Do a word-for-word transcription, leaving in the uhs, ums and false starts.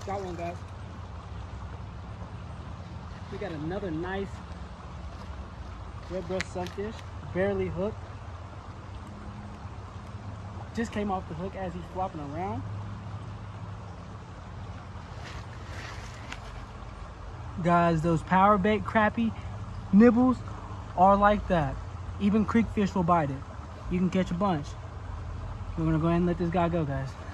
Got one, guys. We got another nice red breast sunfish, barely hooked. Just came off the hook as he's flopping around. Guys, those power bait crappie nibbles are like that. Even creek fish will bite it. You can catch a bunch. We're gonna go ahead and let this guy go, guys.